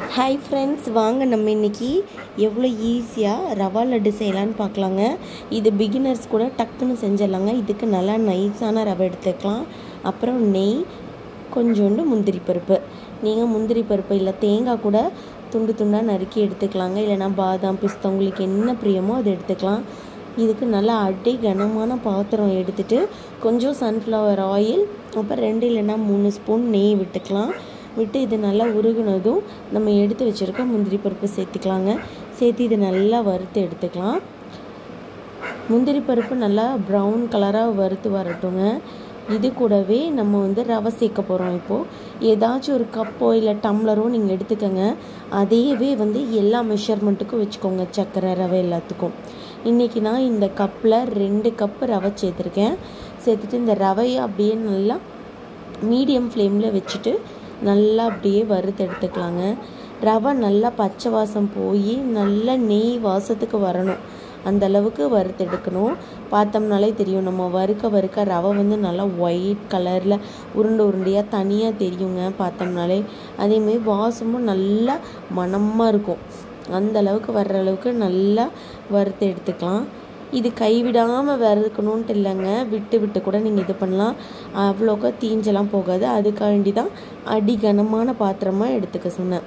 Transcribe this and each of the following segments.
Hi friends, வாங்க நம்ம இன்றைக்கி எவ்வளோ ஈஸியாக ரவா லட்டு செய்யலான்னு பார்க்கலாங்க. இது பிகினர்ஸ் கூட டக்குன்னு செஞ்சிடலாங்க. இதுக்கு நல்லா நைஸான ரவை எடுத்துக்கலாம். அப்புறம் நெய், கொஞ்சோண்டு முந்திரி பருப்பு. நீங்கள் முந்திரி பருப்பு இல்லை தேங்காய் கூட துண்டு துண்டாக நறுக்கி எடுத்துக்கலாங்க. இல்லைனா பாதாம், பிஸ்தா உங்களுக்கு என்ன பிரியமோ அதை எடுத்துக்கலாம். இதுக்கு நல்லா அடி கனமான பாத்திரம் எடுத்துகிட்டு கொஞ்சம் சன்ஃப்ளவர் ஆயில், அப்புறம் 2 இல்லைனா 3 ஸ்பூன் நெய் விட்டுக்கலாம். விட்டு இது நல்லா உருகுனதும் நம்ம எடுத்து வச்சுருக்க முந்திரி பருப்பு சேர்த்துக்கலாங்க. சேர்த்து இது நல்லா வறுத்து எடுத்துக்கலாம். முந்திரி பருப்பு நல்லா ப்ரௌன் கலராக வறுத்து வரட்டுங்க. இது கூடவே நம்ம ரவை சேர்க்க போகிறோம். இப்போது ஏதாச்சும் ஒரு கப்போ இல்லை டம்ளரோ நீங்கள் எடுத்துக்கோங்க. அதையவே எல்லா மெஷர்மெண்ட்டுக்கும் வச்சுக்கோங்க, சர்க்கரை ரவை எல்லாத்துக்கும். இன்றைக்கி நான் இந்த கப்பில் 2 கப்பு ரவை சேர்த்துருக்கேன். சேர்த்துட்டு இந்த ரவையை அப்படியே நல்லா மீடியம் ஃப்ளேமில் வச்சுட்டு நல்லா அப்படியே வறுத்து எடுத்துக்கலாங்க. ரவை நல்லா பச்சை வாசம் போய் நல்லா நெய் வாசத்துக்கு வரணும், அந்த அளவுக்கு வறுத்து எடுக்கணும். பார்த்தோம்னாலே தெரியும், நம்ம வறுக்க ரவை நல்லா ஒயிட் கலரில் உருண்டையாக தனியாக தெரியுங்க பார்த்தோம்னாலே. அதேமாரி வாசமும் நல்லா மணமாக இருக்கும். அந்த அளவுக்கு வர்ற அளவுக்கு நல்லா வறுத்து எடுத்துக்கலாம். இது கைவிடாமல் வறுக்கணுன்ட்டு இல்லைங்க, விட்டு கூட நீங்கள் இது பண்ணலாம். அவ்வளோக்கா தீஞ்செல்லாம் போகாது. அதுக்காண்டி தான் அடி கனமான பாத்திரமாக எடுத்துக்க சொன்னேன்.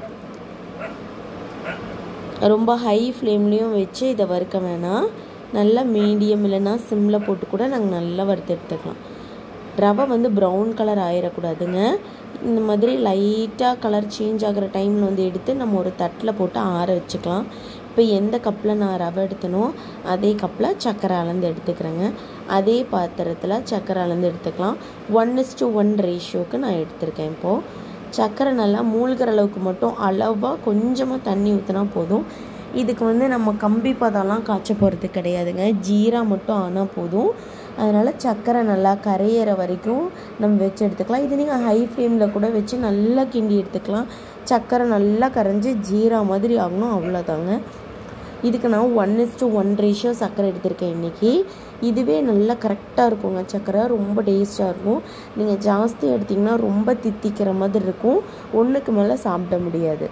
ரொம்ப ஹை ஃப்ளேம்லேயும் வச்சு இதை வறுக்க வேணாம். நல்லா மீடியம் இல்லைன்னா சிம்மில் போட்டு கூட நாங்கள் நல்லா வறுத்து எடுத்துக்கலாம். ரவை ப்ரௌன் கலர் ஆயிடக்கூடாதுங்க. இந்த மாதிரி லைட்டாக கலர் சேஞ்ச் ஆகிற டைமில் எடுத்து நம்ம ஒரு தட்டில் போட்டு ஆற வச்சுக்கலாம். இப்போ எந்த கப்பில் நான் ரவை எடுத்தனோ அதே கப்பில் சர்க்கரை அளந்து எடுத்துக்கிறேங்க. அதே பாத்திரத்தில் சர்க்கரை அளந்து எடுத்துக்கலாம். 1:1 ரேஷியோவுக்கு நான் எடுத்திருக்கேன். இப்போது சர்க்கரை நல்லா மூழ்கிற அளவுக்கு மட்டும் அளவாக கொஞ்சமாக தண்ணி ஊற்றினா போதும். இதுக்கு நம்ம கம்பி பதம்லாம் காய்ச்ச போகிறது கிடையாதுங்க, ஜீரா மட்டும் ஆனால் போதும். அதனால் சர்க்கரை நல்லா கரையிற வரைக்கும் நம்ம வச்சு எடுத்துக்கலாம். இது நீங்கள் ஹை ஃப்ளேமில் கூட வச்சு நல்லா கிண்டி எடுத்துக்கலாம். சர்க்கரை நல்லா கரைஞ்சி ஜீரா மாதிரி ஆகணும், அவ்வளோதாங்க. இதுக்கு நான் 1:1 ரேஷியோ சர்க்கரை எடுத்திருக்கேன் இன்றைக்கி. இதுவே நல்லா கரெக்டாக இருக்குங்க. சர்க்கரை ரொம்ப டேஸ்ட்டாக இருக்கும். நீங்கள் ஜாஸ்தி எடுத்திங்கன்னா ரொம்ப தித்திக்கிற மாதிரி இருக்கும், ஒன்றுக்கு மேலே சாப்பிட முடியாது.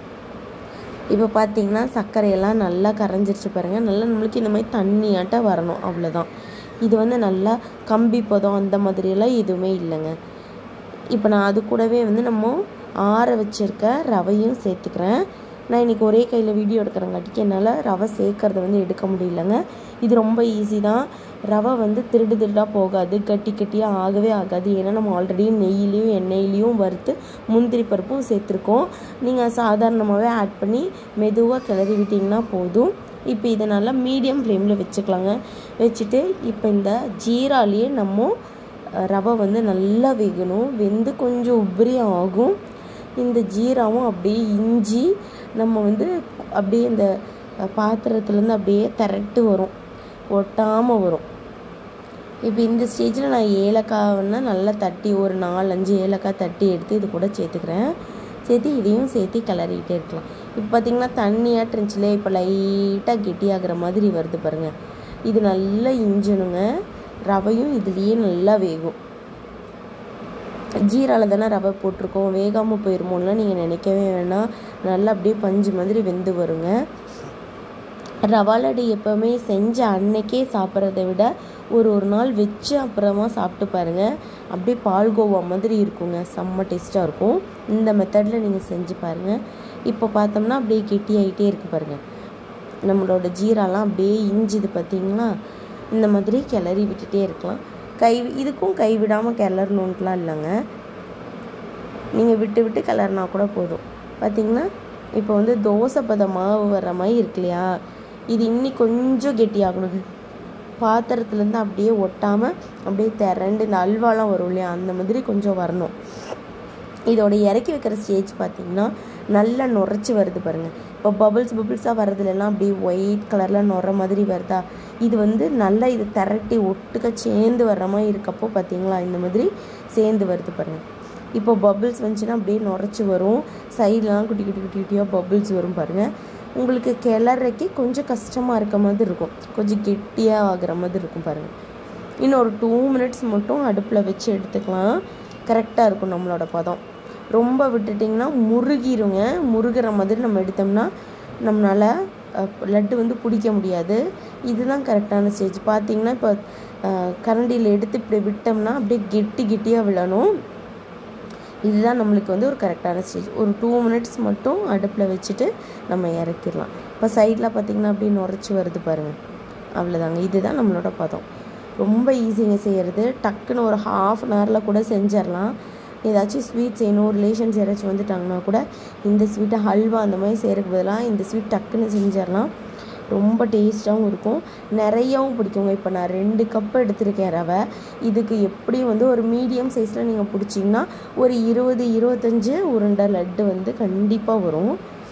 இப்போ பார்த்தீங்கன்னா சர்க்கரையெல்லாம் நல்லா கரைஞ்சிருச்சு பாருங்கள். நல்லா நம்மளுக்கு இந்த மாதிரி தண்ணியாட்ட வரணும், அவ்வளோதான். இது நல்லா கம்பி பதம் அந்த மாதிரியெல்லாம் எதுவுமே இல்லைங்க. இப்போ நான் அது கூடவே நம்ம ஆற வச்சுருக்க ரவையும் சேர்த்துக்கிறேன். நான் இன்றைக்கி ஒரே கையில் வீடியோ எடுக்கிறேங்காட்டிக்கு என்னால் ரவை சேர்க்கறத எடுக்க முடியலங்க. இது ரொம்ப ஈஸி தான். ரவை திருடாக போகாது, கட்டியாக ஆகவே ஆகாது. ஏன்னா நம்ம ஆல்ரெடி நெய்யிலையும் எண்ணெயிலையும் வறுத்து முந்திரி பருப்பும் சேர்த்துருக்கோம். நீங்கள் சாதாரணமாகவே ஆட் பண்ணி மெதுவாக கிளறி விட்டிங்கன்னா போதும். இப்போ இதை நல்லா மீடியம் ஃப்ளேமில் வச்சுக்கலாங்க. வச்சுட்டு இப்போ இந்த ஜீராலேயே நம்ம ரவை நல்லா வேகணும். வெந்து கொஞ்சம் உபரி ஆகும். இந்த ஜீராவும் அப்படியே இஞ்சி நம்ம அப்படியே இந்த பாத்திரத்துலேருந்து அப்படியே திரட்டு வரும், ஒட்டாமல் வரும். இப்போ இந்த ஸ்டேஜில் நான் ஏலக்காய்னா நல்லா தட்டி ஒரு 4-5 ஏலக்காய் தட்டி எடுத்து இது கூட சேர்த்துக்கிறேன். சேர்த்து இதையும் சேர்த்து கிளறிக்கிட்டே இருக்கலாம். இப்போ பார்த்திங்கன்னா தண்ணியாட்டு இருந்துச்சுலே, இப்போ லைட்டாக கெட்டியாகிற மாதிரி வருது பாருங்கள். இது நல்லா இஞ்சணுங்க. ரவையும் இதுலேயே நல்லா வேகும். ஜீராவில் தானே ரவை போட்டிருக்கோம், வேகாமல் போயிருமோலாம் நீங்கள் நினைக்கவே வேணாம். நல்லா அப்படியே பஞ்சு மாதிரி வெந்து வருங்க. ரவா லட்டு எப்போவுமே செஞ்ச அன்னைக்கே சாப்பிட்றத விட ஒரு நாள் வச்சு அப்புறமா சாப்பிட்டு பாருங்கள். அப்படியே பால்கோவா மாதிரி இருக்குங்க, செம்ம டேஸ்ட்டாக இருக்கும். இந்த மெத்தடில் நீங்கள் செஞ்சு பாருங்கள். இப்போ பார்த்தோம்னா அப்படியே கெட்டியாகிட்டே இருக்குது பாருங்கள். நம்மளோட ஜீராலாம் அப்படியே இஞ்சிது பார்த்திங்களா. இந்த மாதிரி கிளறி விட்டுட்டே இருக்கலாம். இதுக்கும் கைவிடாமல் கிளறணுன்ட்டுலாம் இல்லைங்க, நீங்கள் விட்டு கிளறினா கூட போதும். பார்த்திங்கன்னா இப்போ தோசை பதம் மாவு வர்ற மாதிரி இருக்கு இல்லையா, இது இன்னி கொஞ்சம் கெட்டியாகணுங்க. பாத்திரத்துலேருந்து அப்படியே ஒட்டாமல் அப்படியே திரண்டு இந்த அல்வாலாம் வரும் இல்லையா, அந்த மாதிரி கொஞ்சம் வரணும். இதோட இறக்கி வைக்கிற ஸ்டேஜ் பார்த்திங்கன்னா நல்லா நுரைச்சி வருது பாருங்கள். இப்போ பபுள்ஸாக வரதுலலாம் அப்படியே ஒயிட் கலரில் நுர மாதிரி வருதா, இது நல்லா இது திரட்டி ஒட்டுக்க சேர்ந்து வர்ற மாதிரி இருக்கப்போ பார்த்திங்களா, இந்த மாதிரி சேர்ந்து வருது பாருங்கள். இப்போ பபுள்ஸ் வந்துச்சுன்னா அப்படியே நுரைச்சி வரும். சைட்லாம் குட்டியாக பபுள்ஸ் வரும் பாருங்கள். உங்களுக்கு கிளறக்கு கொஞ்சம் கஷ்டமாக இருக்க மாதிரி இருக்கும், கொஞ்சம் கெட்டியாக ஆகிற மாதிரி இருக்கும் பாருங்கள். இன்னும் ஒரு 2 மினிட்ஸ் மட்டும் அடுப்பில் வச்சு எடுத்துக்கலாம். கரெக்டாக இருக்கும் நம்மளோட பதம். ரொம்ப விட்டுட்டிங்கன்னா முருகிருங்க. முருகிற மாதிரி நம்ம எடுத்தோம்னா நம்மளால் லட்டு வந்து பிடிக்க முடியாது. இதுதான் கரெக்டான ஸ்டேஜ். பார்த்திங்கன்னா இப்போ கரண்டியில் எடுத்து இப்படி விட்டோம்னா அப்படியே கெட்டியாக விழணும். இதுதான் நம்மளுக்கு வந்து ஒரு கரெக்டான ஸ்டேஜ். ஒரு 2 மினிட்ஸ் மட்டும் அடுப்பில் வச்சுட்டு நம்ம இறக்கிடலாம். இப்போ சைடில் பார்த்திங்கன்னா அப்படியே நுரைச்சி வருது பாருங்கள். அவ்வளோதாங்க. இதுதான் நம்மளோட பதம். ரொம்ப ஈஸிங்க செய்கிறது. டக்குன்னு ஒரு ½ அன் ஹவரில் கூட செஞ்சிடலாம். ஏதாச்சும் ஸ்வீட் செய்யணும், ரிலேஷன்ஸ் யாராச்சும் வந்துட்டாங்கன்னா கூட இந்த ஸ்வீட்டை ஹல்வா அந்த மாதிரி செய்கிறதுக்கு பதிலாக இந்த ஸ்வீட் டக்குன்னு செஞ்சிடலாம். ரொம்ப டேஸ்ட்டாகவும் இருக்கும், நிறையாவும் பிடிக்குங்க. இப்போ நான் 2 கப் எடுத்திருக்கேன் ரவை. இதுக்கு எப்படியும் வந்து ஒரு மீடியம் சைஸில் நீங்கள் பிடிச்சிங்கன்னா ஒரு 20-25 உருண்டை லட்டு வந்து கண்டிப்பாக வரும்.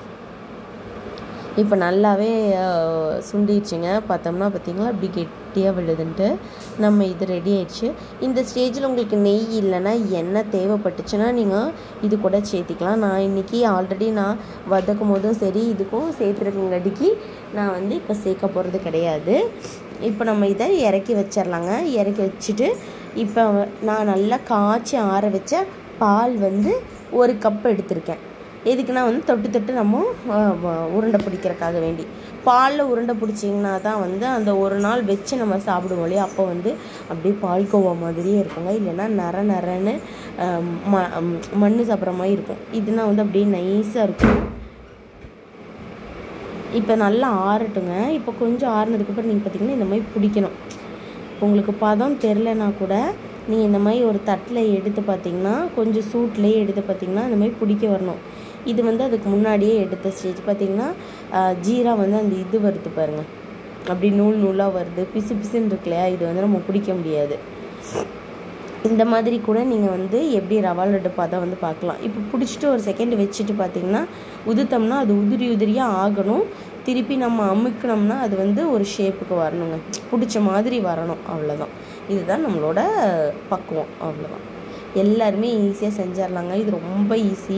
இப்போ நல்லாவே சுண்டிடுச்சுங்க. பார்த்தோம்னா பார்த்திங்களா இப்படி கெட்டியாக விழுதுன்ட்டு. நம்ம இது ரெடி ஆயிடுச்சு. இந்த ஸ்டேஜில் உங்களுக்கு நெய் இல்லைன்னா எண்ணெய் தேவைப்பட்டுச்சுன்னா நீங்கள் இது கூட சேர்த்திக்கலாம். நான் இன்றைக்கி ஆல்ரெடி நான் வதக்கும் போதும் சரி இதுக்கும் சேர்த்துருக்கங்காட்டிக்கு நான் வந்து இப்போ சேர்க்க போகிறது கிடையாது. இப்போ நம்ம இதை இறக்கி வச்சிடலாங்க. இறக்கி வச்சுட்டு இப்போ நான் நல்லா காய்ச்சி ஆற வச்ச பால் வந்து 1 கப் எடுத்திருக்கேன். எதுக்குன்னா வந்து தொட்டு நம்ம உருண்டை பிடிக்கிறதுக்காக வேண்டி. பாலில் உருண்டை பிடிச்சிங்கன்னா தான் வந்து அந்த ஒரு நாள் வச்சு நம்ம சாப்பிடுவோம் இல்லையா, அப்போ வந்து அப்படியே பால்கோவா மாதிரியே இருக்குங்க. இல்லைன்னா நரன்னு மண் சாப்பிட்ற மாதிரி இருக்கும். இதுனா வந்து அப்படியே நைஸாக இருக்கும். இப்போ நல்லா ஆறட்டுங்க. இப்போ கொஞ்சம் ஆறுனதுக்கப்புறம் நீங்கள் பார்த்திங்கன்னா இந்த மாதிரி பிடிக்கணும். உங்களுக்கு பதம் தெரிலனா கூட நீங்கள் இந்த மாதிரி ஒரு தட்டில் எடுத்து பார்த்திங்கன்னா கொஞ்சம் சூட்லேயே எடுத்து பார்த்திங்கன்னா இந்த மாதிரி பிடிக்க வரணும். இது வந்து அதுக்கு முன்னாடியே எடுத்த ஸ்டேஜ். பார்த்திங்கன்னா ஜீரா வந்து அந்த இது வருது பாருங்கள், அப்படி நூலாக வருது, பிசுன்னு இருக்கு இல்லையா, இது வந்து நம்ம பிடிக்க முடியாது. இந்த மாதிரி கூட நீங்கள் வந்து எப்படி ரவா லட்டு பதம் வந்து பார்க்கலாம். இப்போ பிடிச்சிட்டு ஒரு செகண்ட் வச்சுட்டு பார்த்திங்கன்னா உதுத்தோம்னா அது உதிரியாக ஆகணும். திருப்பி நம்ம அமுக்கினோம்னா அது வந்து ஒரு ஷேப்புக்கு வரணுங்க, பிடிச்ச மாதிரி வரணும். அவ்வளோதான். இதுதான் நம்மளோட பக்குவம். அவ்வளோதான். எல்லாருமே ஈஸியாக செஞ்சிடலாங்க. இது ரொம்ப ஈஸி.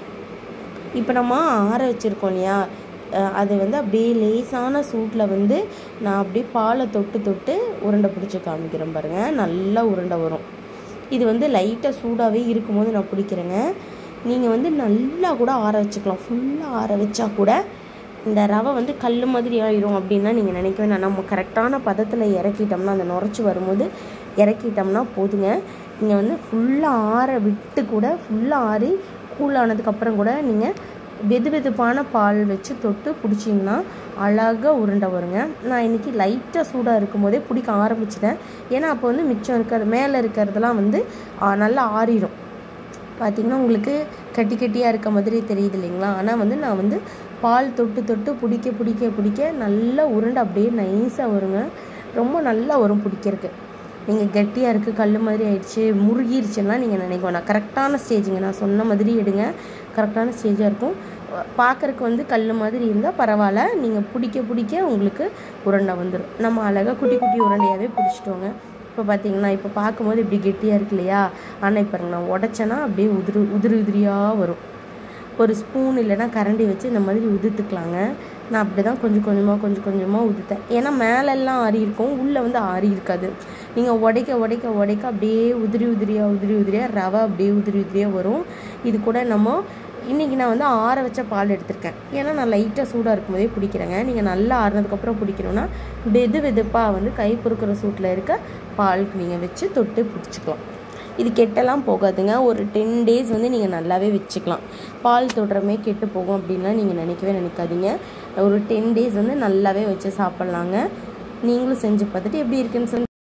இப்போ நம்ம ஆற வச்சுருக்கோம் இல்லையா, அது வந்து அப்படியே லேசான சூட்டில் வந்து நான் அப்படியே பாலை தொட்டு உருண்டை பிடிச்சி காமிக்கிறேன் பாருங்கள். நல்லா உருண்டை வரும். இது வந்து லைட்டாக சூடாகவே இருக்கும்போது நான் பிடிக்கிறேங்க. நீங்கள் வந்து நல்லா கூட ஆற வச்சுக்கலாம். ஃபுல்லாக ஆற வச்சா கூட இந்த ரவை வந்து கல் மாதிரி ஆயிரும் அப்படின்னா நீங்கள் நினைக்க வேண்டாம். நம்ம கரெக்டான பதத்தில் இறக்கிட்டோம்னா அந்த நுரைச்சி வரும்போது இறக்கிட்டோம்னா போதுங்க. நீங்கள் வந்து ஃபுல்லாக ஆற விட்டு கூட ஃபுல்லாக ஆறி கூலானதுக்கப்புறம் கூட நீங்கள் வெதுப்பான பால் வச்சு தொட்டு பிடிச்சிங்கன்னா அழகாக உருண்டை வருங்க. நான் இன்றைக்கி லைட்டாக சூடாக இருக்கும் போதே பிடிக்க ஆரம்பிச்சிட்டேன். ஏன்னா அப்போ வந்து மிச்சம் இருக்கிறது மேலே இருக்கிறதுலாம் வந்து நல்லா ஆறிடும். பார்த்திங்கன்னா உங்களுக்கு கட்டியாக இருக்க மாதிரி தெரியுது இல்லைங்களா. ஆனால் வந்து நான் வந்து பால் தொட்டு பிடிக்க நல்ல உருண்டை அப்படியே நைஸாக வருங்க. ரொம்ப நல்லா வரும் பிடிக்கிறதுக்கு. நீங்கள் கெட்டியாக இருக்குது, கல் மாதிரி ஆயிடுச்சு, முருகிருச்சுன்னா நீங்கள் நினைக்க வேணாம். கரெக்டான ஸ்டேஜுங்க. நான் சொன்ன மாதிரி எடுங்க, கரெக்டான ஸ்டேஜாக இருக்கும். பார்க்குறக்கு வந்து கல் மாதிரி இருந்தால் பரவாயில்ல. நீங்கள் பிடிக்க உங்களுக்கு உருண்டை வந்துடும். நம்ம அழகாக குட்டி உருண்டையாகவே பிடிச்சிட்டோங்க. இப்போ பார்த்திங்கன்னா இப்போ பார்க்கும்போது இப்படி கெட்டியாக இருக்கு இல்லையா, ஆனால் இப்போ நான் உடச்சேன்னா அப்படியே உதிரியாக வரும். ஒரு ஸ்பூன் இல்லைன்னா கரண்டி வச்சு இந்த மாதிரி உதுத்துக்கலாங்க. நான் அப்படி தான் கொஞ்சம் கொஞ்சமாக உதுத்தேன். ஏன்னா மேலெல்லாம் ஆறி இருக்கும், உள்ளே வந்து ஆறி இருக்காது. நீங்கள் உடைக்க அப்படியே உதிரியாக ரவை அப்படியே உதிரியாக வரும். இது கூட நம்ம இன்றைக்கி நான் வந்து ஆற வச்ச பால் எடுத்திருக்கேன். ஏன்னா நான் லைட்டாக சூடாக இருக்கும்போதே பிடிக்கிறேங்க. நீங்கள் நல்லா ஆறுனதுக்கப்புறம் பிடிக்கணுன்னா வெதுப்பாக வந்து கை பொறுக்கிற சூட்டில் இருக்க பாலுக்கு நீங்கள் வச்சு தொட்டு பிடிச்சிக்கலாம். இது கெட்டெல்லாம் போகாதுங்க. ஒரு 10 days வந்து நீங்கள் நல்லாவே வச்சுக்கலாம். பால் தொடுறமே கெட்டு போகும் அப்படின்லாம் நீங்கள் நினைக்காதீங்க. ஒரு 10 days வந்து நல்லாவே வச்சு சாப்பிட்லாங்க. நீங்களும் செஞ்சு பார்த்துட்டு எப்படி இருக்குன்னு சொல்லி